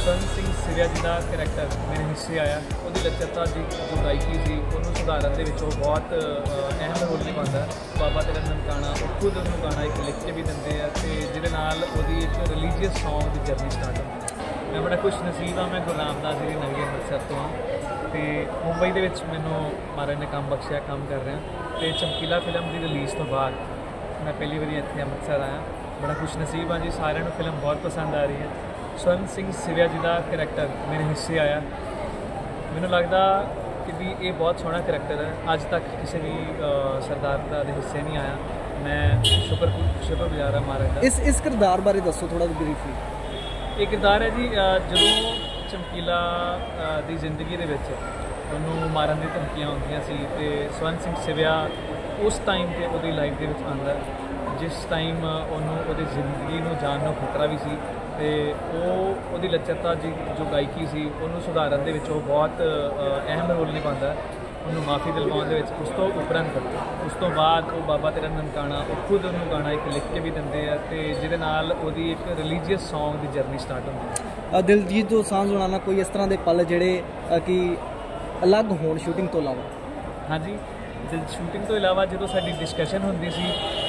स्वर्ण सिंह सिविया जी का करैक्टर मेरे हिस्से आया। उसकी लचरता जी जो गायकी सी उन्होंने सुधारन दे विच वो बहुत अहम रोल निभाता है। बाबा तेरा ननकाना वो खुद उन्होंने गाना एक लिख के भी देंगे तो जिहदे नाल उहदी एक रिलीजियस सॉन्ग की जर्नी स्टार्ट होती है। मैं बड़ा खुश नसीब हाँ, मैं गुरु रामदास जी की नगरी अमृतसर तो हाँ तो मुंबई दे विच मैनूं महाराज ने काम बख्शिया, काम कर रहा तो चमकीला फिल्म की रिलीज़ तो बाद मैं पहली बार इत्थे अमृतसर आया। बड़ा खुश नसीब हाँ जी, सारिਆਂ ਨੂੰ फिल्म बहुत पसंद आ रही है। स्वर्ण सिंह सिविया जी का करैक्टर मेरे हिस्से आया। मैनूं लगदा कि भी ये बहुत सोहना करैक्टर है। अज तक किसी भी सरदार भरा दे हिस्से नहीं आया। मैं शुक्रगुजार हाँ महाराज का। इस किरदार बारे दसो थोड़ा ब्रीफली। ये किरदार है जी जो चमकीला की जिंदगी दे विच उन्होंने मारन की धमकियां होंदियां सी ते स्वर्ण सिंह सिविया उस टाइम ते उहदी लाइफ दे विच आंदा जिस टाइम उन्होंने जिंदगी नूं जान नूं खतरा भी सी ते वो लचरता जी जो गायकी सी उन्होंने सुधारन दे विच वो बहुत अहम रोल निभाता है। उन्होंने माफ़ी दिलवाउण दे विच उस तो उपरंत उस तो बाद वो बाबा तेरा ननकाना वो खुद उन्होंने गाना एक लिख के भी देंगे तो जिहदे नाल उहदी एक रिलीजियस सॉन्ग की जर्नी स्टार्ट होती है। दिलजीत दोसांझ होना ना कोई इस तरह के पल जिहड़े कि अलग होण शूटिंग तो इलावा? हाँ जी, शूटिंग तो इलावा जो साडी डिस्कशन होंदी सी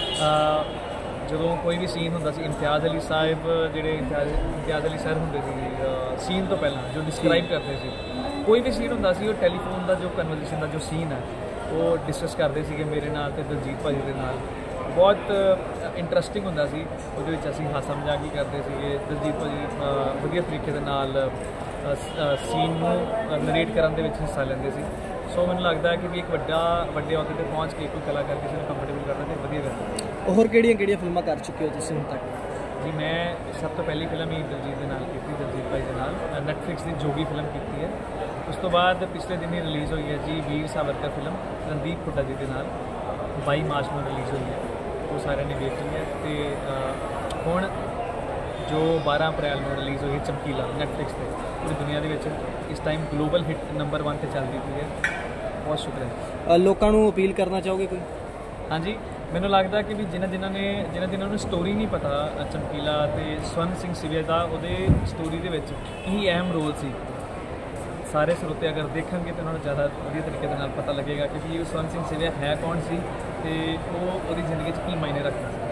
जो कोई भी सीन होंदा सी, इम्तियाज़ अली साहब जिहड़े इम्तियाज़ अली सर होंदे सी सीन तो पहला जो डिस्क्राइब करते सी, कोई भी सीन होंदा सी वो टैलीफोन का जो कन्वर्सेशन का जो सीन है वो डिस्कस करते सी मेरे नाल ते दिलजीत भाजी दे नाल। बहुत इंटरस्टिंग होंदा सी, उहदे विच असीं हासा मजाक भी करते सी। दिलजीत भाजी वधिया तरीके दे नाल सीन नूं नरेट करन दे विच हिस्सा लैंदे सी। सो मैनूं लगदा है कि भी एक वड्डे अहुदे ते पहुँच के कोई कलाकार किसी को कंफर्टेबल करना तो वधिया करना। होर किहड़ियां फिल्मां कर चुके हो तुसीं हुण तक? जी मैं सब तो पहली फिल्म ही दिलजीत दे नाल कीती, दिलजीत भाई दे नाल नैटफ्लिक्स की जोगी फिल्म की है। उस तो बाद पिछले दिन ही रिलीज़ हुई है जी वीर सावरकर फिल्म रणदीप हुड्डा जी के नाल 22 मार्च में रिलीज़ हुई है। वो सारे ने देख ली है तो हुण जो 12 अप्रैल में रिलीज़ हुई है चमकीला नैटफ्लिक्स पर पूरी दुनिया के इस टाइम ग्लोबल हिट नंबर 1 पर चलती पई है। बहुत शुक्रिया। लोगों को अपील करना चाहोगे कोई? हाँ जी, मैनूं लगता कि भी जिन्होंने स्टोरी नहीं पता चमकीला तो स्वर्ण सिंह सिविया का उहदे स्टोरी दे विच की अहम रोल सी, सारे स्रोते अगर देखेंगे तो उन्होंने ज़्यादा वधिया तरीके दे नाल पता लगेगा कि स्वर्ण सिंह सिविया है कौन सी तो वो जिंदगी की मायने रखता है।